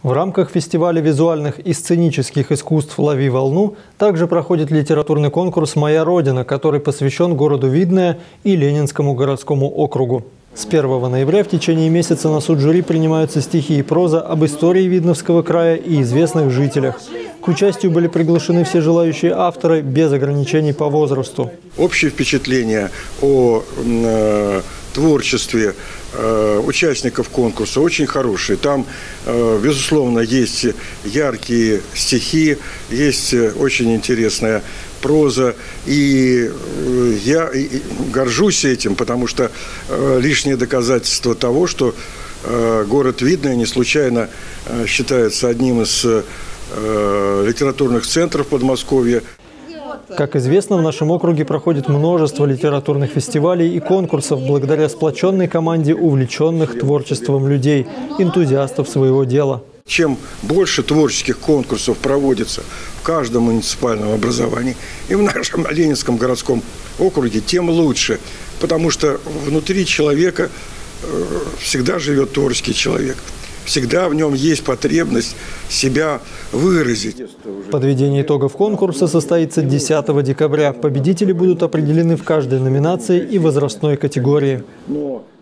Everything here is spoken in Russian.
В рамках фестиваля визуальных и сценических искусств «Лови волну» также проходит литературный конкурс «Моя Родина», который посвящен городу Видное и Ленинскому городскому округу. С 1 ноября в течение месяца на суд жюри принимаются стихи и проза об истории Видновского края и известных жителях. К участию были приглашены все желающие авторы без ограничений по возрасту. Общее впечатление о творчестве участников конкурса очень хорошие. Там, безусловно, есть яркие стихи, есть очень интересная проза. И я горжусь этим, потому что лишнее доказательство того, что город Видное не случайно считается одним из литературных центров Подмосковья. Как известно, в нашем округе проходит множество литературных фестивалей и конкурсов благодаря сплоченной команде увлеченных творчеством людей, энтузиастов своего дела. Чем больше творческих конкурсов проводится в каждом муниципальном образовании и в нашем Ленинском городском округе, тем лучше. Потому что внутри человека всегда живет творческий человек. Всегда в нем есть потребность себя выразить. Подведение итогов конкурса состоится 10 декабря. Победители будут определены в каждой номинации и возрастной категории.